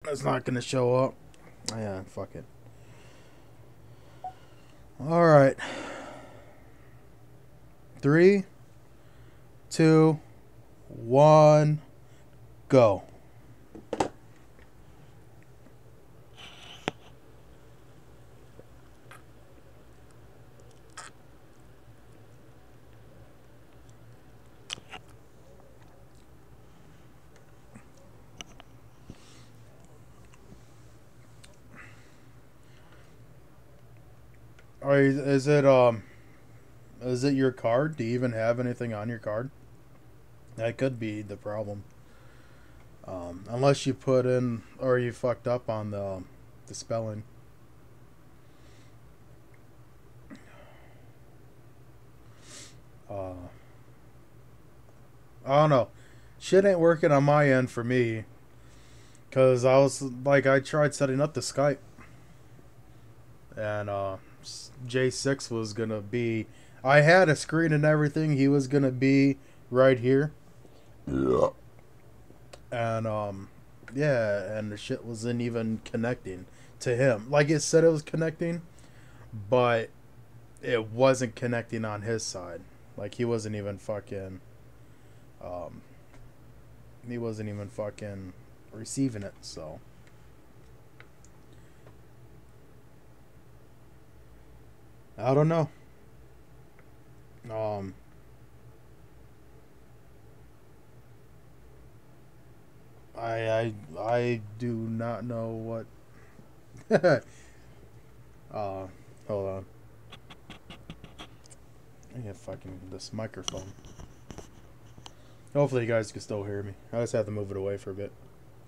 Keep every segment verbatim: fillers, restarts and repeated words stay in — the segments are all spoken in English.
It's not gonna show up. Yeah, fuck it. Alright. Three, two, one, go. Or is it um is it your card? Do you even have anything on your card? That could be the problem. Um, unless you put in or you fucked up on the the spelling. Uh, I don't know. Shit ain't working on my end for me. Cause I was like I tried setting up the Skype, and uh, J six was gonna be. I had a screen and everything. He was gonna be right here. Yeah. And um, yeah, and the shit wasn't even connecting to him. Like it said it was connecting, but it wasn't connecting on his side. Like he wasn't even fucking. Um, he wasn't even fucking receiving it. So. I don't know. Um. I I I do not know what. uh, hold on. I get fucking this microphone. Hopefully you guys can still hear me. I just have to move it away for a bit.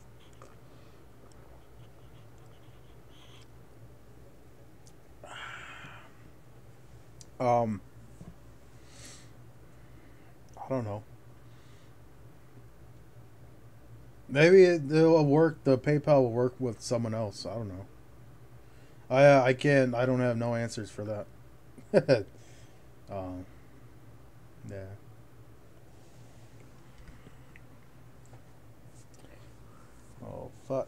Um, I don't know. Maybe it, will work. The PayPal will work with someone else. I don't know. I I can't. I don't have no answers for that. um, yeah. Oh fuck.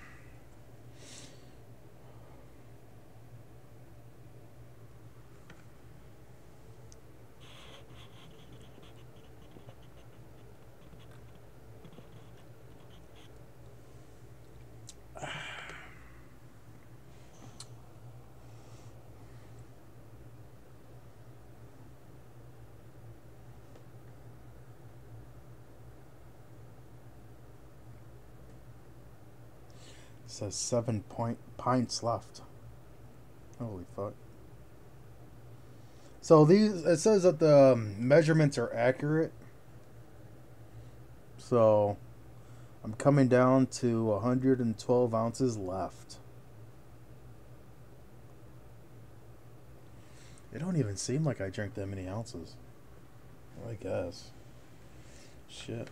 It says seven point pints left. Holy fuck. So these it says that the um, measurements are accurate. So I'm coming down to one hundred twelve ounces left. It don't even seem like I drank that many ounces. I guess. Shit.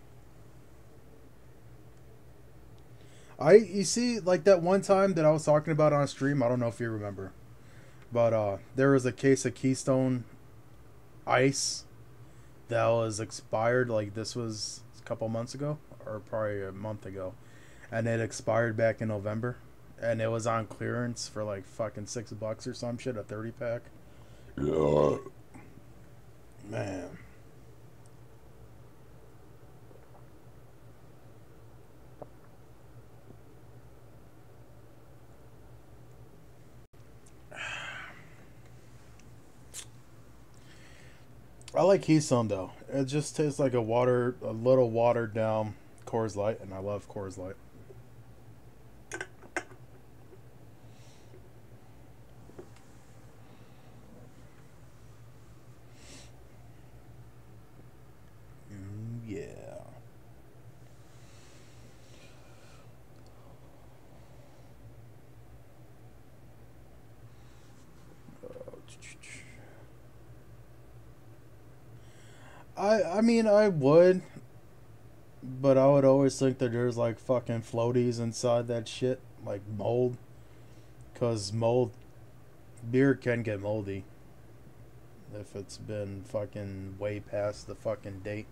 I you see like that one time that I was talking about on stream. I don't know if you remember, but uh, there was a case of Keystone Ice that was expired. Like this was a couple months ago, or probably a month ago, and it expired back in November, and it was on clearance for like fucking six bucks or some shit, a thirty pack. Yeah. Man. I like Keystone though. It just tastes like a water, a little watered down Coors Light, and I love Coors Light. Mm, yeah. I I mean I would, but I would always think that there's like fucking floaties inside that shit, like mold, cause mold beer can get moldy if it's been fucking way past the fucking date.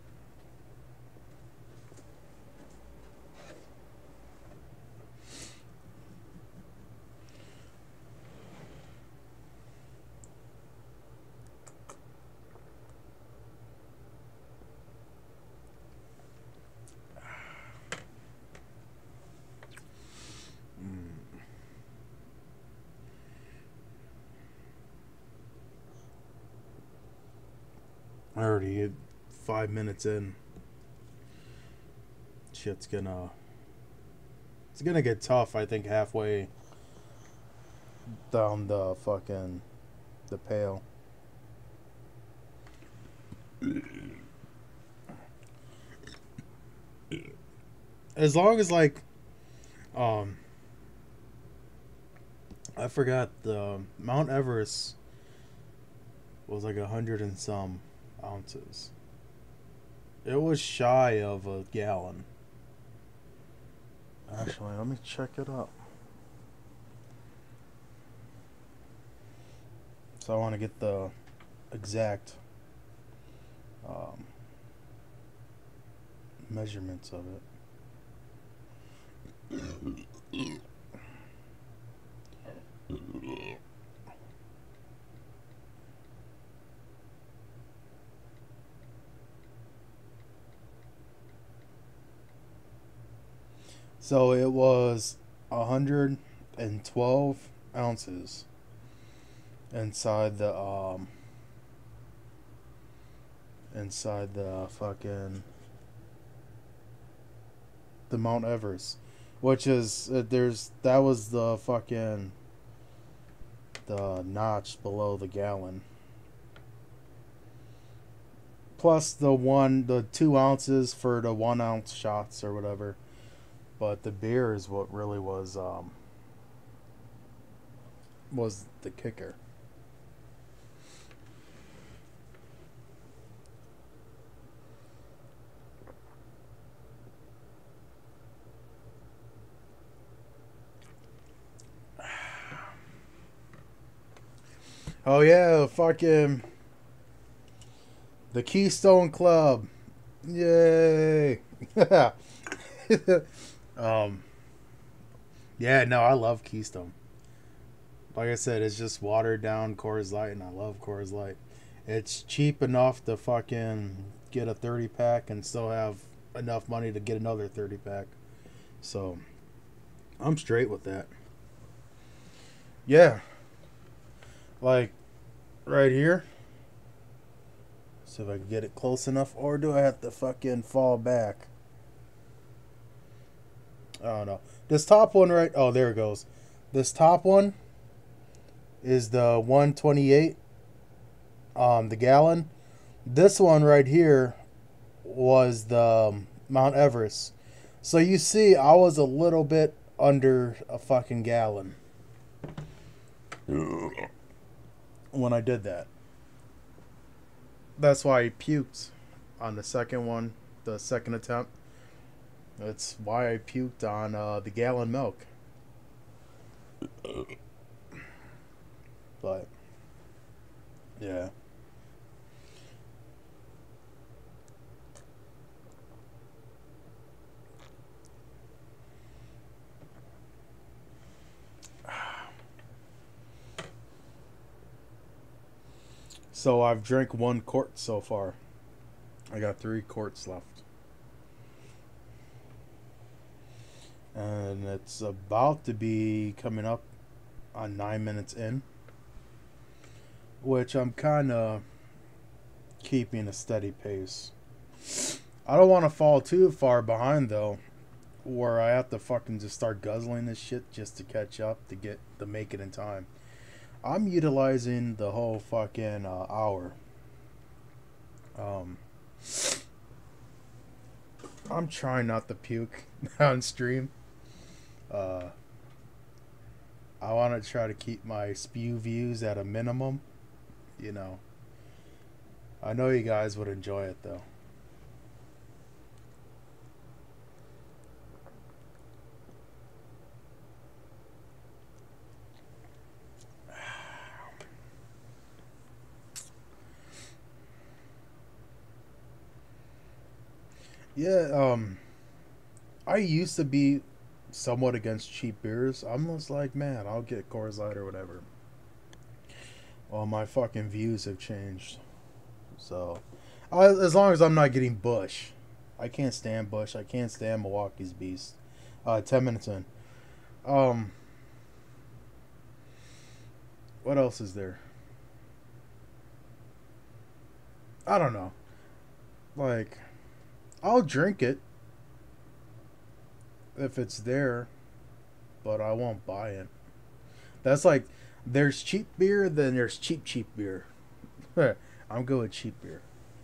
Already five minutes in. Shit's gonna... It's gonna get tough, I think, halfway down the fucking... the pail. As long as, like... Um... I forgot the Mount Everest was like a hundred and some ounces. It was shy of a gallon. Actually, let me check it up. So I want to get the exact um, measurements of it. So it was a hundred and twelve ounces inside the um inside the fucking the Mount Everest, which is uh, there's that was the fucking the notch below the gallon. Plus the one the two ounces for the one ounce shots or whatever. But the beer is what really was um, was the kicker. Oh yeah, fucking the Keystone Club. Yay. Um, yeah, no, I love Keystone. Like I said, it's just watered down Coors Light, and I love Coors Light. It's cheap enough to fucking get a thirty pack and still have enough money to get another thirty pack. So, I'm straight with that. Yeah. Like, right here. So if I can get it close enough, or do I have to fucking fall back? I don't know. This top one right... Oh, there it goes. This top one is the one twenty-eight, um, the gallon. This one right here was the um, Mount Everest. So you see, I was a little bit under a fucking gallon when I did that. That's why I puked on the second one, the second attempt. That's why I puked on uh, the gallon milk. But, yeah. So I've drank one quart so far. I got three quarts left. And it's about to be coming up on nine minutes in, which I'm kind of keeping a steady pace. I don't want to fall too far behind though, where I have to fucking just start guzzling this shit just to catch up to get to make it in time. I'm utilizing the whole fucking uh, hour. Um, I'm trying not to puke on stream. Uh, I want to try to keep my spew views at a minimum. You know. I know you guys would enjoy it though. Yeah, um, I used to be somewhat against cheap beers. I'm just like, man, I'll get Coors Light or whatever. Well, my fucking views have changed. So, I, as long as I'm not getting Busch. I can't stand Busch. I can't stand Milwaukee's Beast. Uh, ten minutes in. Um, what else is there? I don't know. Like, I'll drink it if it's there, but I won't buy it. That's like, there's cheap beer, then there's cheap, cheap beer. I'm good with cheap beer.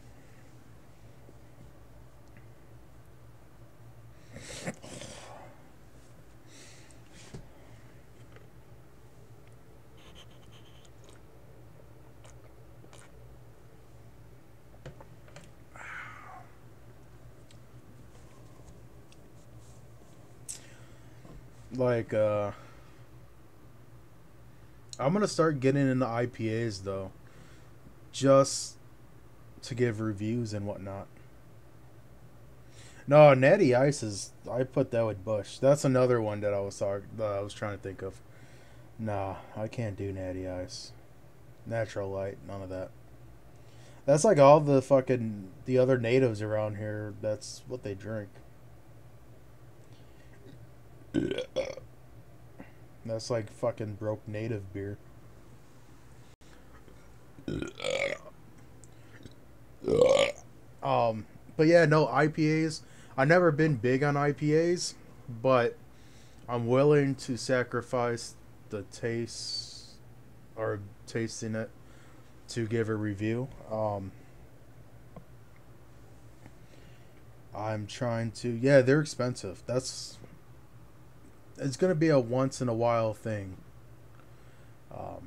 Like, uh, I'm gonna start getting into I P As though, just to give reviews and whatnot. No, Natty Ice is. I put that with Bush. That's another one that I was talk, that I was trying to think of. Nah, I can't do Natty Ice. Natural Light, none of that. That's like all the fucking the other natives around here. That's what they drink. That's like fucking broke native beer. Um, but yeah, no I P As. I've never been big on I P As, but I'm willing to sacrifice the taste or tasting it to give a review. Um, I'm trying to. Yeah, they're expensive. That's. It's gonna be a once in a while thing. Um,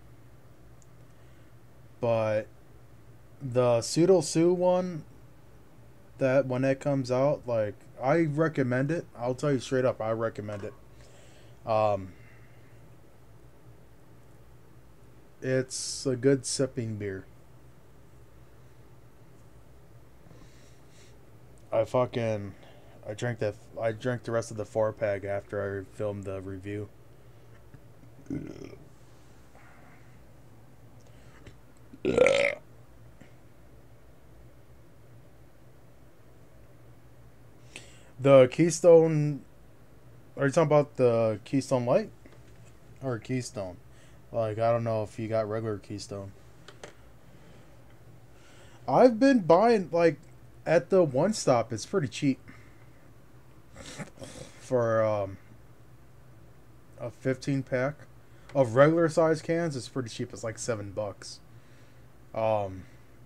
but the Pseudo Sue one, that when that comes out, like I recommend it. I'll tell you straight up, I recommend it. Um, it's a good sipping beer. I fucking I drank that. I drank the rest of the four pack after I filmed the review. The Keystone. Are you talking about the Keystone Light or Keystone? Like, I don't know if you got regular Keystone. I've been buying, like, at the One Stop. It's pretty cheap for um, a fifteen pack of regular size cans. It's pretty cheap. It's like seven bucks. Um,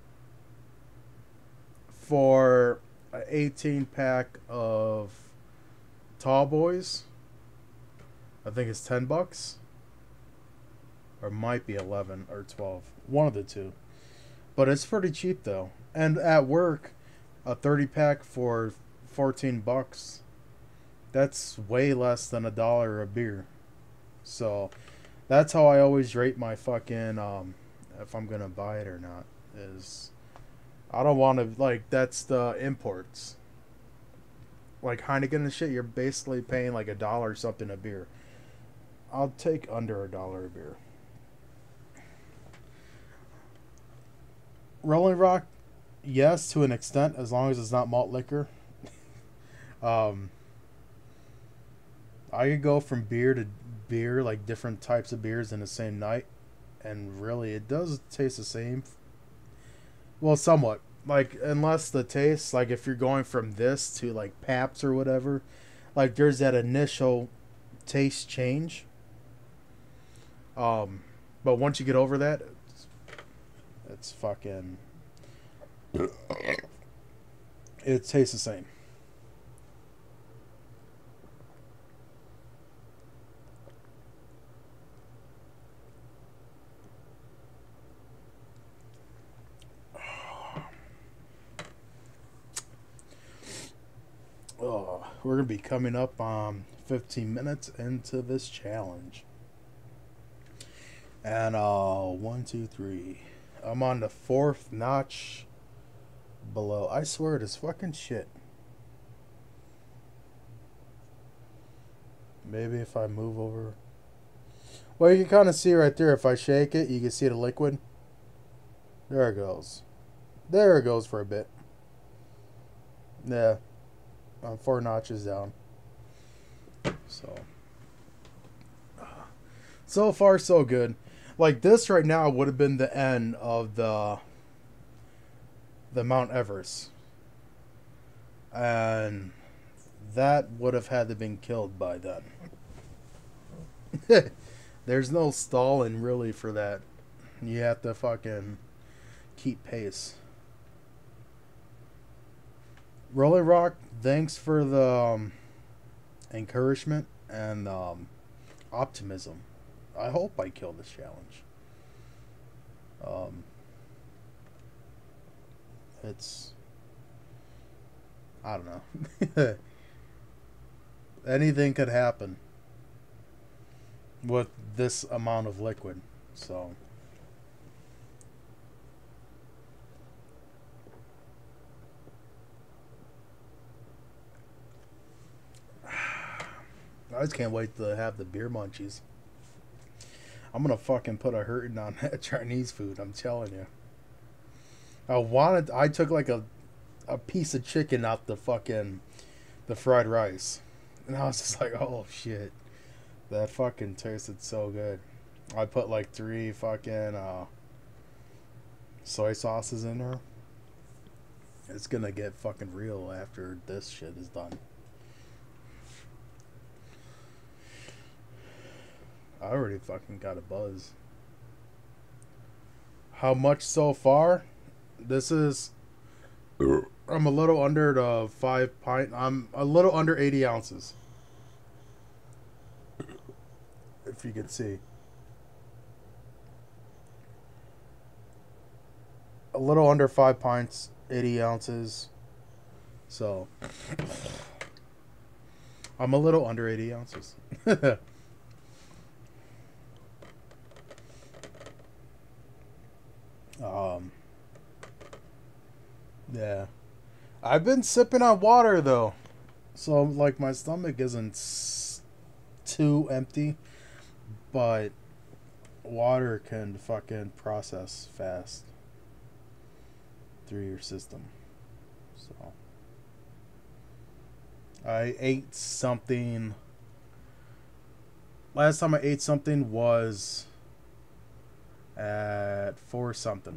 for an eighteen pack of Tall Boys, I think it's ten bucks, or might be eleven or twelve. One of the two, but it's pretty cheap though. And at work, a thirty pack for fourteen bucks. That's way less than a dollar a beer. So that's how I always rate my fucking um if I'm gonna buy it or not. Is I don't want to, like, that's the imports. Like Heineken and shit, you're basically paying like a dollar something a beer. I'll take under a dollar a beer. Rolling Rock, yes, to an extent, as long as it's not malt liquor. um, I could go from beer to beer, like different types of beers in the same night, and really, it does taste the same. Well, somewhat. Like, unless the taste, like if you're going from this to like Pabst or whatever, like there's that initial taste change. Um, but once you get over that, it's, it's fucking. It tastes the same. Oh, we're gonna be coming up um fifteen minutes into this challenge. And uh one, two, three. I'm on the fourth notch below. I swear it is fucking shit. Maybe if I move over. Well, you can kind of see right there. If I shake it, you can see the liquid. There it goes. There it goes for a bit. Yeah. I'm four notches down. So. So far, so good. Like, this right now would have been the end of the the Mount Everest. And that would have had to been killed by then. There's no stalling really for that. You have to fucking keep pace. Rolling Rock, thanks for the um, encouragement and um, optimism. I hope I kill this challenge. Um, it's... I don't know. Anything could happen with this amount of liquid, so... I just can't wait to have the beer munchies. I'm gonna fucking put a hurting on that Chinese food, I'm telling you. I wanted, I took like a, a piece of chicken out the fucking, the fried rice. And I was just like, oh shit. That fucking tasted so good. I put like three fucking uh, soy sauces in there. It's gonna get fucking real after this shit is done. I already fucking got a buzz. How much so far? This is... I'm a little under the five pint. I'm a little under eighty ounces. If you can see. A little under five pints, eighty ounces. So... I'm a little under eighty ounces. Um, yeah. I've been sipping on water, though. So, like, my stomach isn't s- too empty. But water can fucking process fast through your system. So, I ate something... Last time I ate something was... at four something.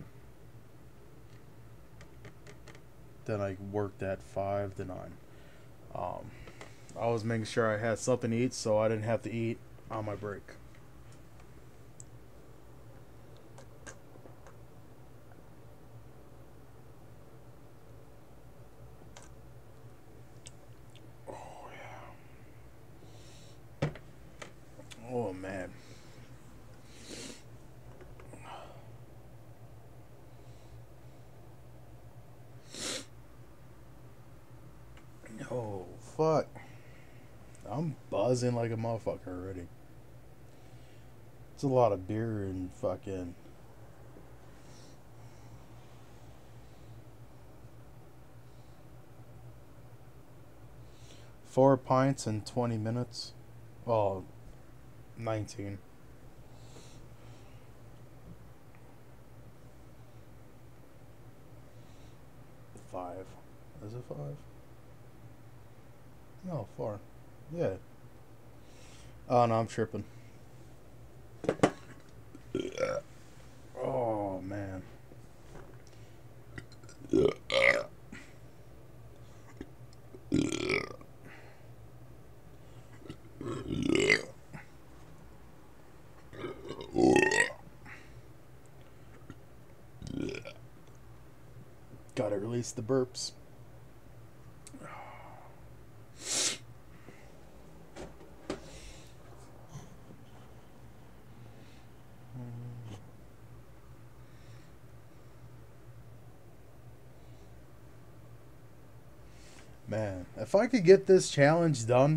Then I worked at five to nine. Um, I was making sure I had something to eat so I didn't have to eat on my break. Oh yeah. Oh man. Oh, fuck. I'm buzzing like a motherfucker already. It's a lot of beer and fucking... Four pints in twenty minutes. Oh, nineteen. Five. Is it five? No, four. Yeah. Oh, no, I'm tripping. Oh, man. Gotta release the burps. Man, if I could get this challenge done,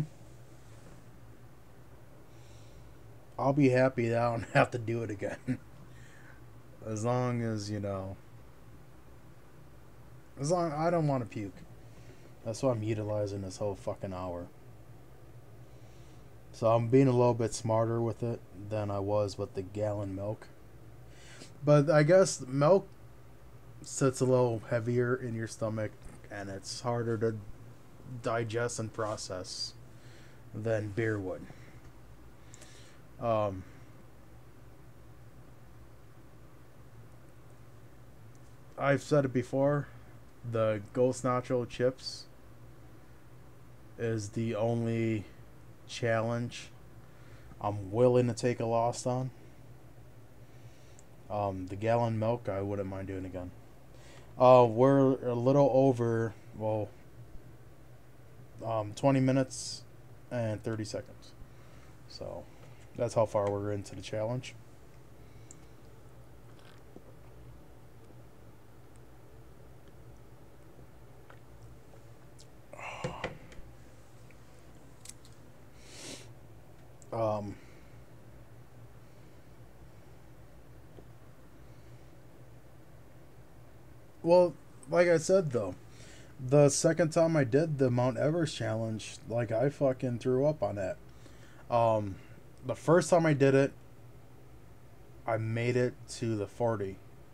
I'll be happy that I don't have to do it again. As long as, you know... As long I don't want to puke. That's why I'm utilizing this whole fucking hour. So I'm being a little bit smarter with it than I was with the gallon milk. But I guess milk sits a little heavier in your stomach and it's harder to digest and process than beer would. Um, I've said it before. the Ghost Nacho chips is the only challenge I'm willing to take a loss on. Um, the gallon milk, I wouldn't mind doing again. Uh, we're a little over, well, um, twenty minutes and thirty seconds. So, that's how far we're into the challenge. Um, well, like I said though, the second time I did the Mount Everest challenge, like I fucking threw up on that. Um, the first time I did it, I made it to the forty,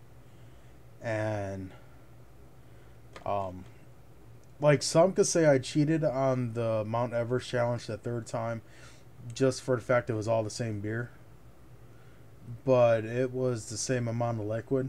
and um, like some could say I cheated on the Mount Everest challenge the third time, just for the fact it was all the same beer, but it was the same amount of liquid.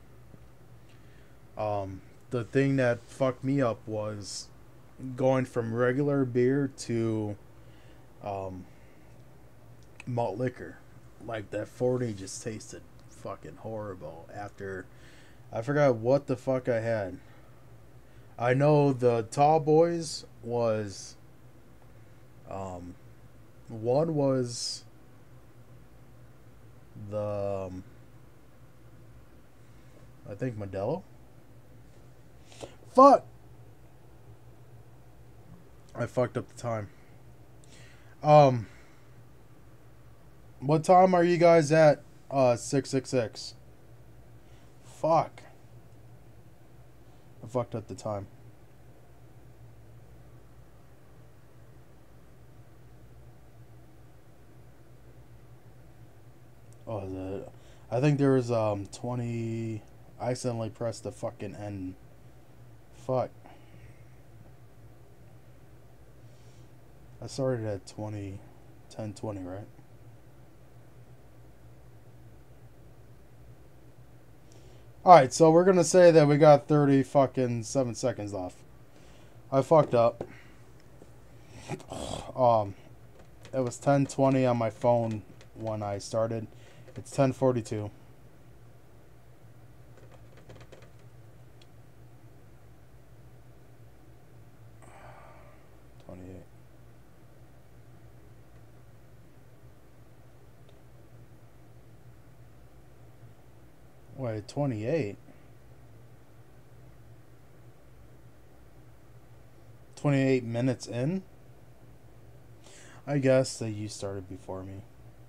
Um, the thing that fucked me up was going from regular beer to um, malt liquor. Like that forty just tasted fucking horrible after I forgot what the fuck I had. I know the Tall Boys was um one was the um, I think Modelo. Fuck. I fucked up the time. Um what time are you guys at? Uh six six six. Fuck. I fucked up the time. Oh, the I think there was um twenty. I accidentally pressed the fucking end. Fuck. I started at twenty, ten twenty, right? Alright, so we're gonna say that we got thirty fucking seven seconds left. I fucked up. Um, it was ten twenty on my phone when I started. It's ten forty-two. twenty-eight. Wait, twenty-eight? twenty-eight minutes in? I guess that you started before me.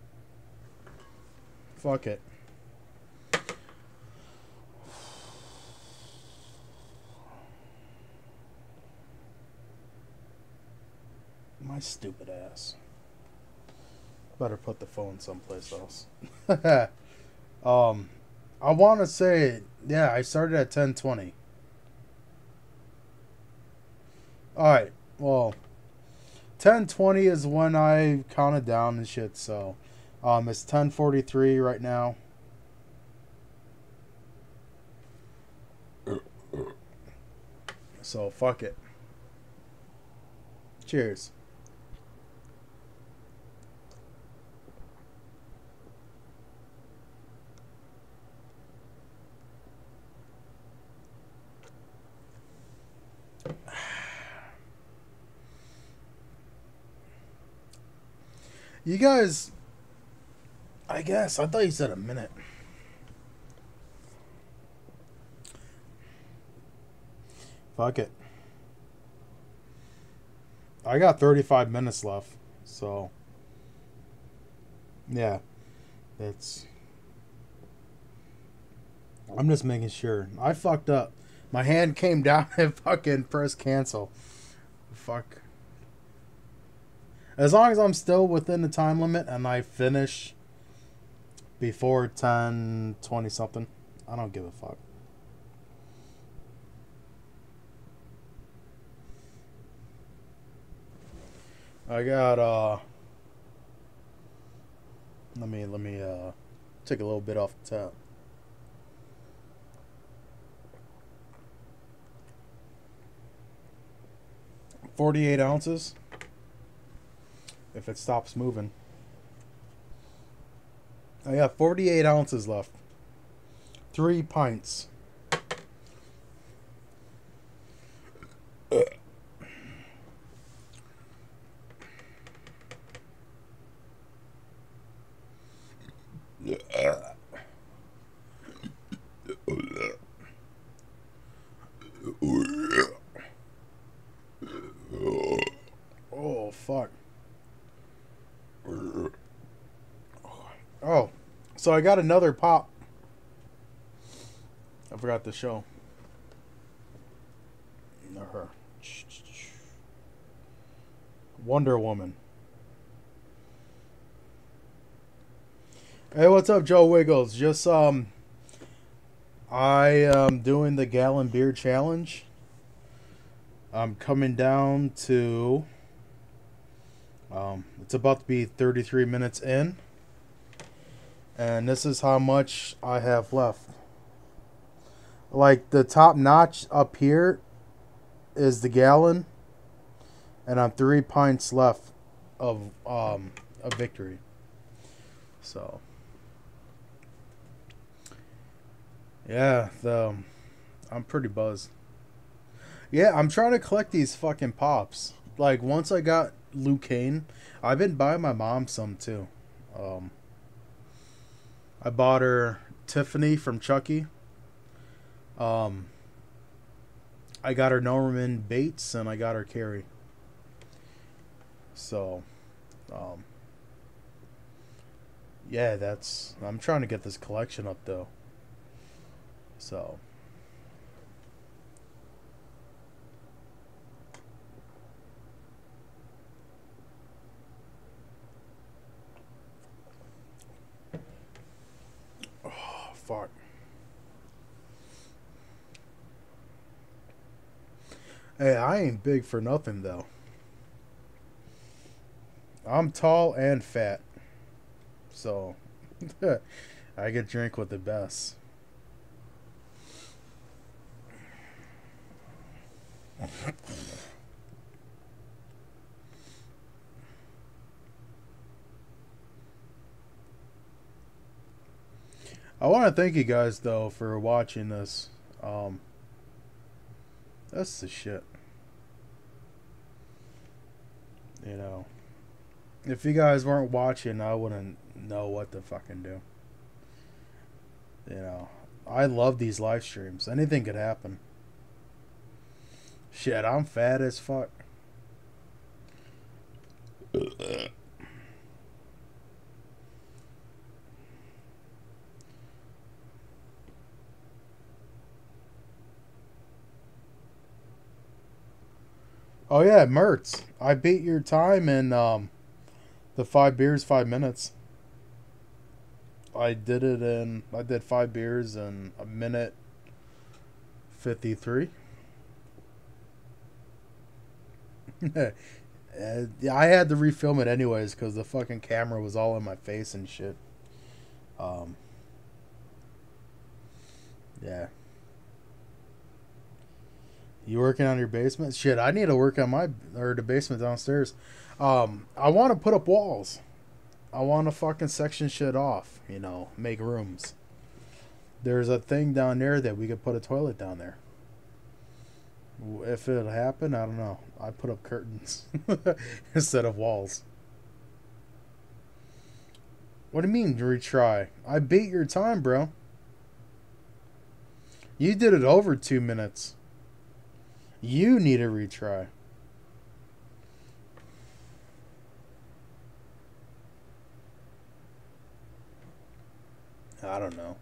Fuck it. My stupid ass. Better put the phone someplace else. um, I want to say, yeah, I started at ten twenty. Alright, well, ten twenty is when I counted down and shit, so um, it's ten forty-three right now. So, fuck it. Cheers. You guys, I guess, I thought you said a minute. Fuck it. I got thirty-five minutes left, so yeah, it's. I'm just making sure. I fucked up. My hand came down and fucking pressed cancel. Fuck. As long as I'm still within the time limit and I finish before ten twenty something, I don't give a fuck. I got uh let me let me uh take a little bit off the top. forty-eight ounces. If it stops moving. I got forty-eight ounces left. Three pints. Oh, fuck. Oh, so I got another pop. I forgot to show. Her. Wonder Woman. Hey, what's up, Joe Wiggles? Just, um, I am doing the gallon beer challenge. I'm coming down to, um, it's about to be thirty-three minutes in. And this is how much I have left. Like, the top notch up here is the gallon. And I'm three pints left of, um, a victory. So. Yeah, the, um, I'm pretty buzzed. Yeah, I'm trying to collect these fucking pops. Like, once I got Luke Kane, I've been buying my mom some too. Um, I bought her Tiffany from Chucky. Um, I got her Norman Bates, and I got her Carrie. So, um, yeah, that's, I'm trying to get this collection up though. So. Oh, fuck. Hey, I ain't big for nothing though. I'm tall and fat. So, I get drink with the best. I want to thank you guys though for watching this. Um, that's the shit. You know, if you guys weren't watching, I wouldn't know what to fucking do. You know, I love these live streams. Anything could happen. Shit, I'm fat as fuck. Oh yeah, Mertz. I beat your time in um, the five beers, five minutes. I did it in. I did five beers in a minute fifty-three. I had to refilm it anyways because the fucking camera was all in my face and shit. Um. Yeah. You working on your basement? Shit, I need to work on my or the basement downstairs. Um, I want to put up walls. I want to fucking section shit off. You know, make rooms. There's a thing down there that we could put a toilet down there. If it'll happen, I don't know. I put up curtains instead of walls. What do you mean retry? I beat your time, bro. You did it over two minutes. You need a retry. I don't know.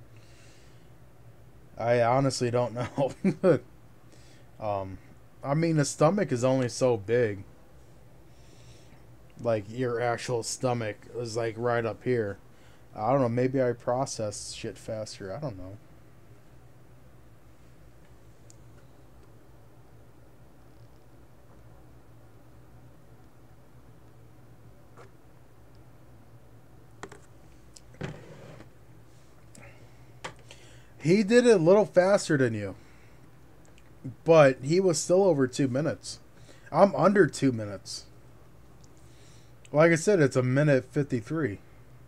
I honestly don't know. um, I mean, the stomach is only so big. Like, your actual stomach is, like, right up here. I don't know. Maybe I process shit faster. I don't know. He did it a little faster than you. But he was still over two minutes. I'm under two minutes. Like I said, it's a minute fifty-three.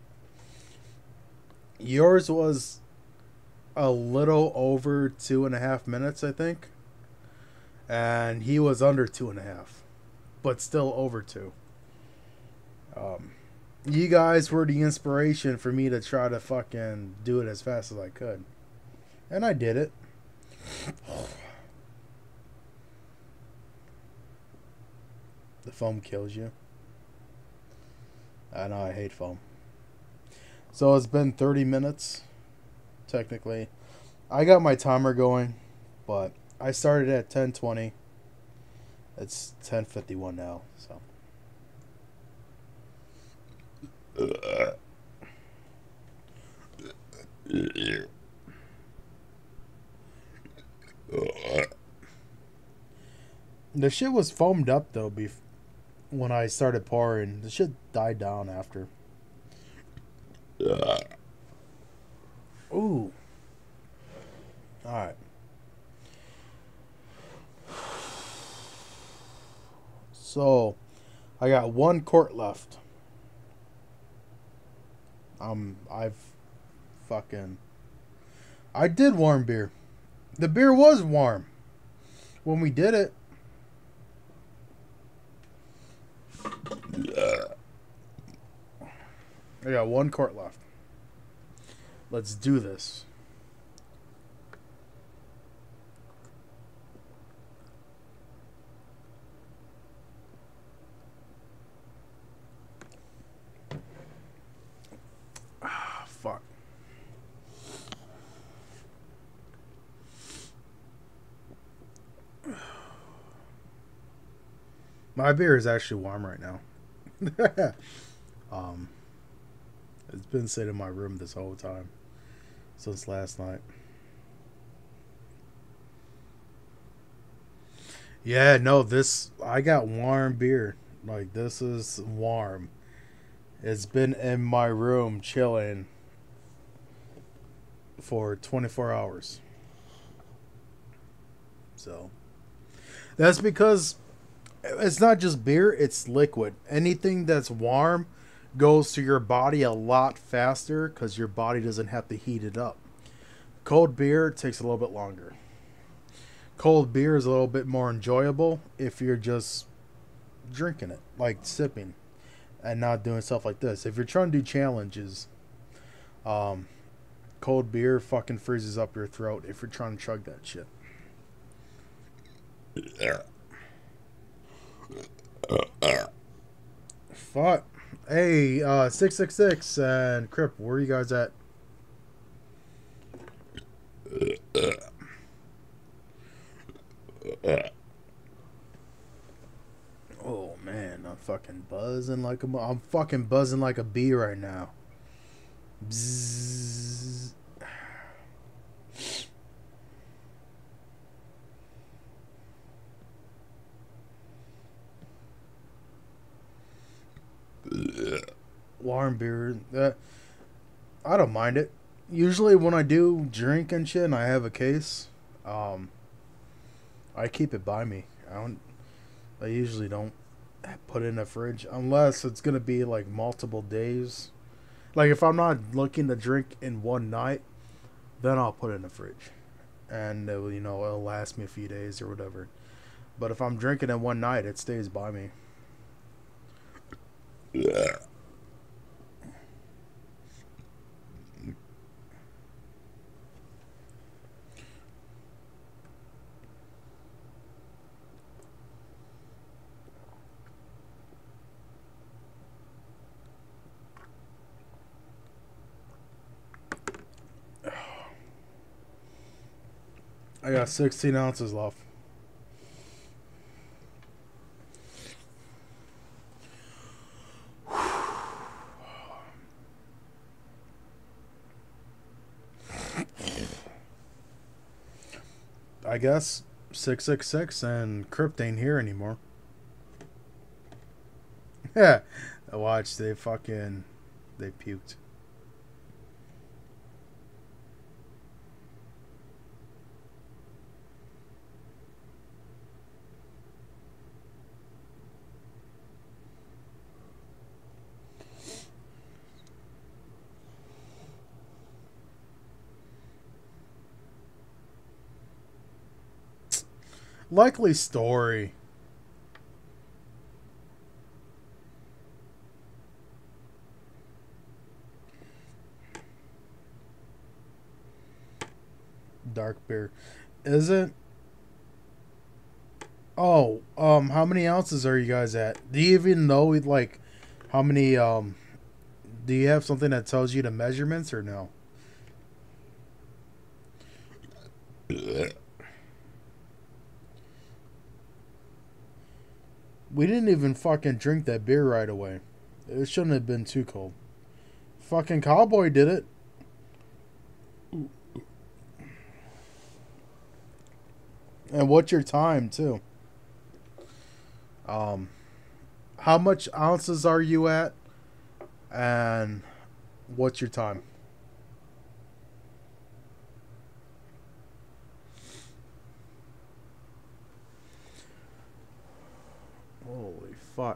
Yours was a little over two and a half minutes, I think. And he was under two and a half. But still over two. Um, you guys were the inspiration for me to try to fucking do it as fast as I could. And I did it. The foam kills you. I know, I hate foam. So it's been thirty minutes, technically. I got my timer going, but I started at ten twenty. It's ten fifty-one now, so. The shit was foamed up, though, bef- when I started pouring. The shit died down after. Ooh. Alright. So, I got one quart left. Um, I've fucking... I did warm beer. The beer was warm when we did it. I got one quart left. Let's do this. Ah, fuck. My beer is actually warm right now. um, it's been sitting in my room this whole time since last night. Yeah, no, this I got warm beer. Like, this is warm. It's been in my room chilling for twenty-four hours. So that's because it's not just beer, it's liquid. Anything that's warm goes to your body a lot faster because your body doesn't have to heat it up. Cold beer takes a little bit longer. Cold beer is a little bit more enjoyable if you're just drinking it, like sipping, and not doing stuff like this. If you're trying to do challenges, um, cold beer fucking freezes up your throat if you're trying to chug that shit. Yeah. Fuck. Hey, uh, six six six and Crip, where are you guys at? Oh man, I'm fucking buzzing like a mo- I'm fucking buzzing like a bee right now. Bzzz. Warm beer. Uh, I don't mind it. Usually when I do drink and shit and I have a case, um, I keep it by me. I don't. I usually don't put it in the fridge unless it's gonna be like multiple days. Like if I'm not looking to drink in one night, then I'll put it in the fridge, and it will, you know, it'll last me a few days or whatever. But if I'm drinking in one night, it stays by me. Yeah. I got sixteen ounces left. I guess six six six and Crypt ain't here anymore. Yeah. Watch, they fucking... They puked. Likely story. Dark beer. Isn't... Oh, um, how many ounces are you guys at? Do you even know, like, how many, um... Do you have something that tells you the measurements or no? We didn't even fucking drink that beer right away. It shouldn't have been too cold. Fucking Cowboy did it. And what's your time, too? Um, how much ounces are you at? And what's your time? Holy fuck.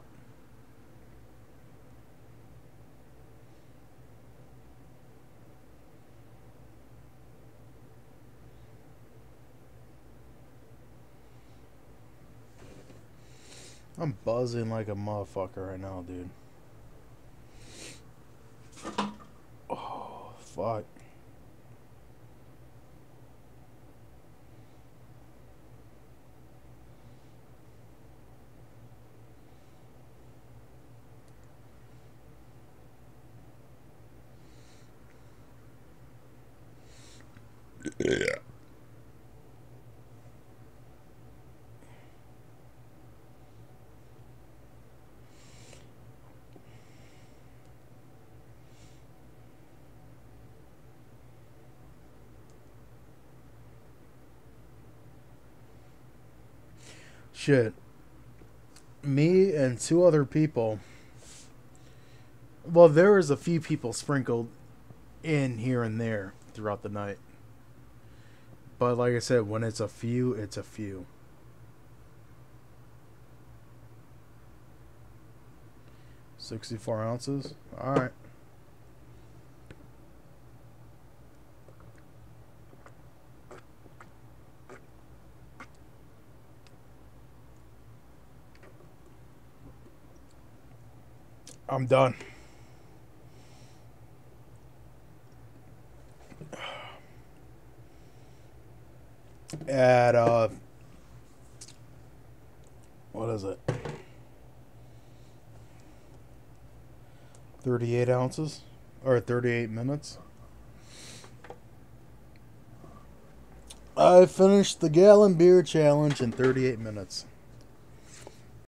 I'm buzzing like a motherfucker right now, dude. Oh, fuck. Yeah. Shit. Me and two other people. Well, there was a few people sprinkled in here and there throughout the night. But like I said, when it's a few, it's a few. sixty-four ounces? Alright. I'm done. At, uh... what is it? thirty-eight ounces? Or thirty-eight minutes? I finished the gallon beer challenge in thirty-eight minutes.